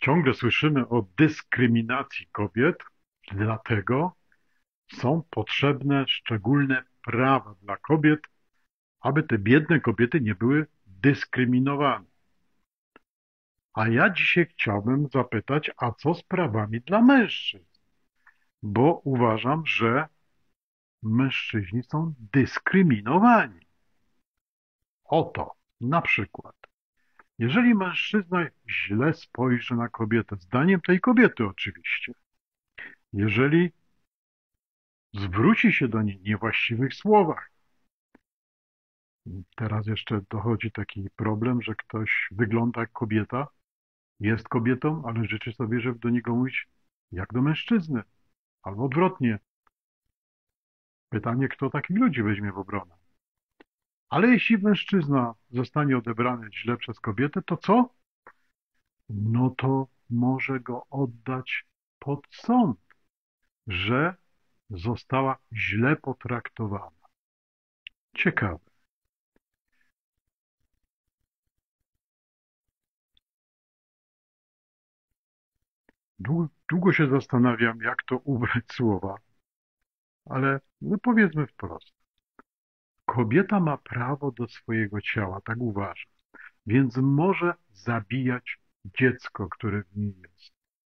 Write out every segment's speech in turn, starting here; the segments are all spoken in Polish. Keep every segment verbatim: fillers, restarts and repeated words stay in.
Ciągle słyszymy o dyskryminacji kobiet, dlatego są potrzebne szczególne prawa dla kobiet, aby te biedne kobiety nie były dyskryminowane. A ja dzisiaj chciałbym zapytać, a co z prawami dla mężczyzn? Bo uważam, że mężczyźni są dyskryminowani. Oto, na przykład, jeżeli mężczyzna źle spojrzy na kobietę, zdaniem tej kobiety oczywiście, jeżeli zwróci się do niej w niewłaściwych słowach. Teraz jeszcze dochodzi taki problem, że ktoś wygląda jak kobieta, jest kobietą, ale życzy sobie, żeby do niego mówić jak do mężczyzny, albo odwrotnie. Pytanie, kto takich ludzi weźmie w obronę. Ale jeśli mężczyzna zostanie odebrany źle przez kobietę, to co? No to może go oddać pod sąd, że została źle potraktowana. Ciekawe. Długo, długo się zastanawiam, jak to ubrać słowa, ale no powiedzmy wprost. Kobieta ma prawo do swojego ciała, tak uważa, więc może zabijać dziecko, które w niej jest.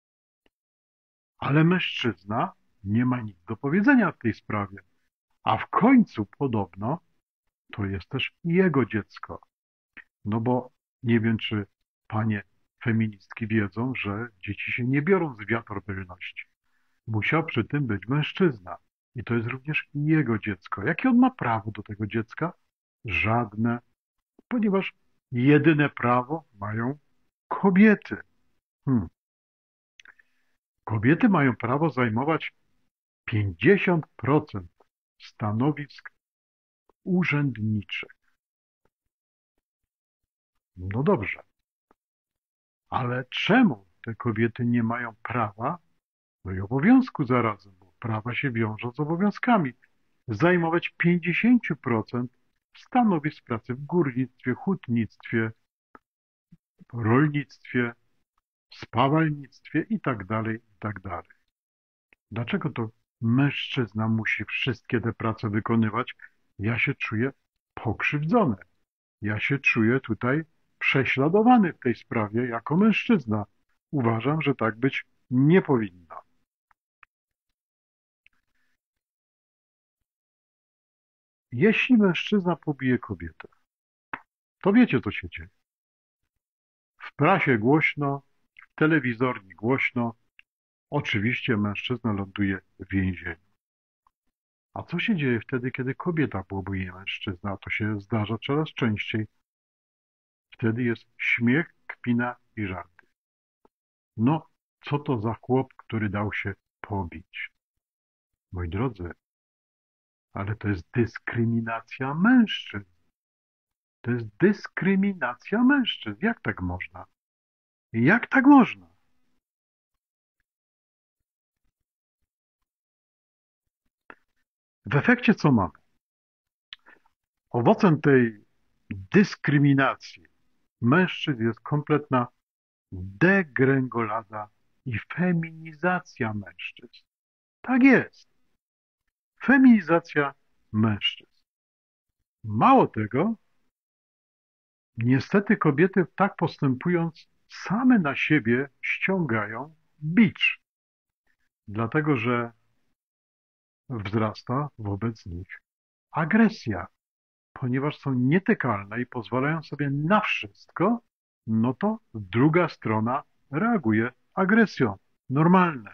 Ale mężczyzna nie ma nic do powiedzenia w tej sprawie, a w końcu podobno to jest też jego dziecko. No bo nie wiem, czy panie feministki wiedzą, że dzieci się nie biorą z wiatropylności. Musiał przy tym być mężczyzna. I to jest również jego dziecko. Jakie on ma prawo do tego dziecka? Żadne, ponieważ jedyne prawo mają kobiety. Hmm. Kobiety mają prawo zajmować pięćdziesiąt procent stanowisk urzędniczych. No dobrze, ale czemu te kobiety nie mają prawa, no i obowiązku zarazem, bo prawa się wiążą z obowiązkami, zajmować pięćdziesiąt procent stanowisk pracy w górnictwie, hutnictwie, rolnictwie, spawalnictwie i tak dalej, i tak dalej. Dlaczego to mężczyzna musi wszystkie te prace wykonywać? Ja się czuję pokrzywdzony. Ja się czuję tutaj prześladowany w tej sprawie jako mężczyzna. Uważam, że tak być nie powinno. Jeśli mężczyzna pobije kobietę, to wiecie, co się dzieje. W prasie głośno, w telewizorni głośno, oczywiście mężczyzna ląduje w więzieniu. A co się dzieje wtedy, kiedy kobieta pobije mężczyznę? A to się zdarza coraz częściej. Wtedy jest śmiech, kpina i żarty. No, co to za chłop, który dał się pobić? Moi drodzy, ale to jest dyskryminacja mężczyzn. To jest dyskryminacja mężczyzn. Jak tak można? Jak tak można? W efekcie co mamy? Owocem tej dyskryminacji mężczyzn jest kompletna degrengolada i feminizacja mężczyzn. Tak jest. Feminizacja mężczyzn. Mało tego, niestety kobiety tak postępując same na siebie ściągają bicz, dlatego że wzrasta wobec nich agresja, ponieważ są nietykalne i pozwalają sobie na wszystko, no to druga strona reaguje agresją. Normalne.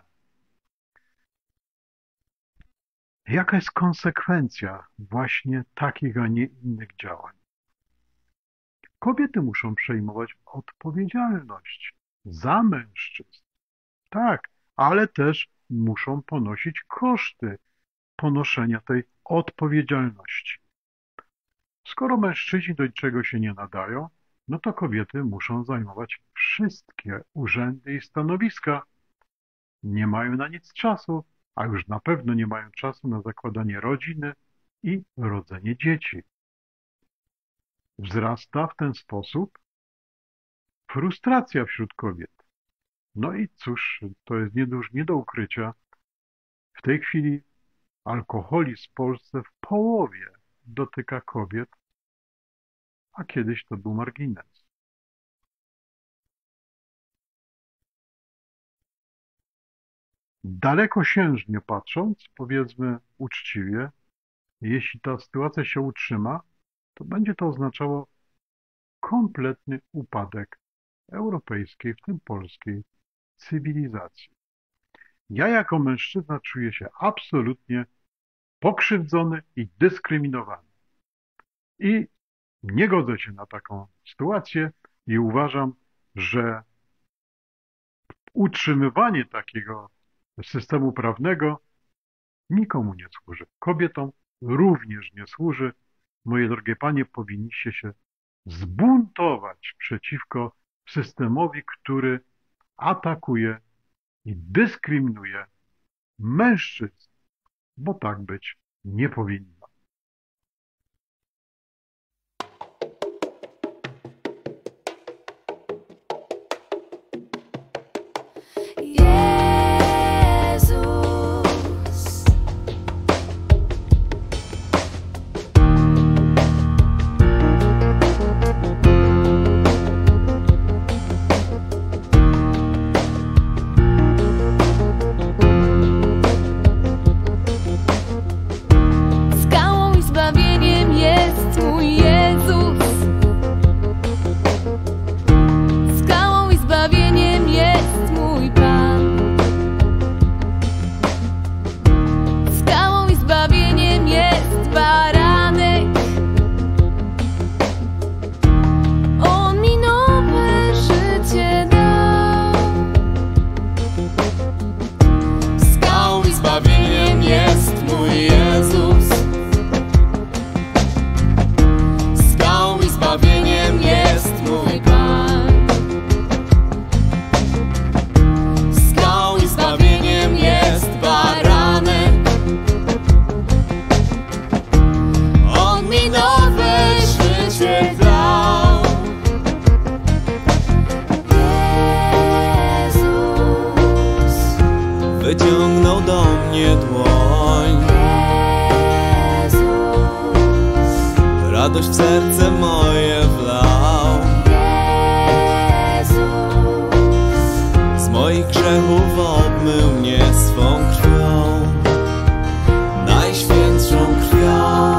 Jaka jest konsekwencja właśnie takich, a nie innych działań? Kobiety muszą przejmować odpowiedzialność za mężczyzn. Tak, ale też muszą ponosić koszty ponoszenia tej odpowiedzialności. Skoro mężczyźni do niczego się nie nadają, no to kobiety muszą zajmować wszystkie urzędy i stanowiska. Nie mają na nic czasu, a już na pewno nie mają czasu na zakładanie rodziny i rodzenie dzieci. Wzrasta w ten sposób frustracja wśród kobiet. No i cóż, to jest nie do, już nie do ukrycia. W tej chwili alkoholizm w Polsce w połowie dotyka kobiet, a kiedyś to był margines. Dalekosiężnie patrząc, powiedzmy uczciwie, jeśli ta sytuacja się utrzyma, to będzie to oznaczało kompletny upadek europejskiej, w tym polskiej, cywilizacji. Ja jako mężczyzna czuję się absolutnie pokrzywdzony i dyskryminowany. I nie godzę się na taką sytuację i uważam, że utrzymywanie takiego systemu prawnego nikomu nie służy. Kobietom również nie służy. Moje drogie panie, powinniście się zbuntować przeciwko systemowi, który atakuje i dyskryminuje mężczyzn, bo tak być nie powinno. Wyciągnął do mnie dłoń. Radość w serce moje wlał. Z moich grzechów obmył mnie swą krwią, najświętszą krwią.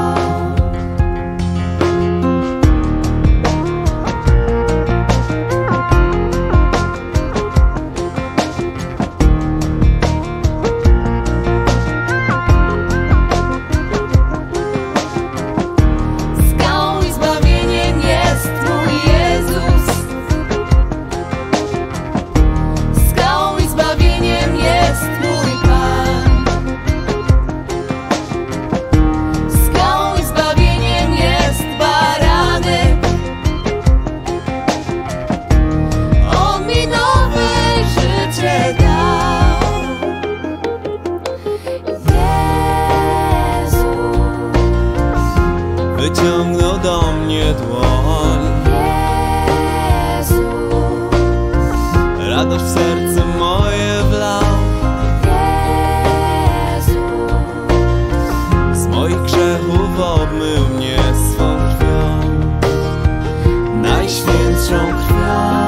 Wyciągnął do mnie dłoń. Radość w serce moje wlał. Z moich grzechów obmył mnie swą krwią, najświętszą krwią.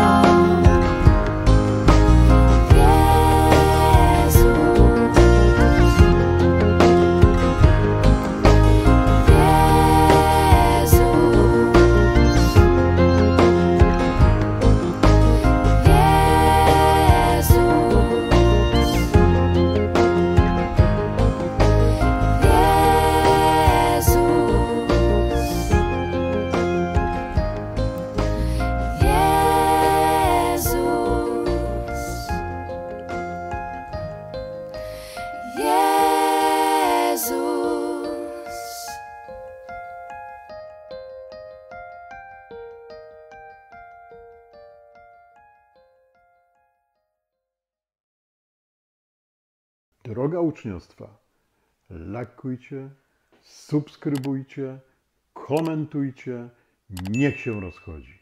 Droga uczniostwa, lajkujcie, subskrybujcie, komentujcie, niech się rozchodzi.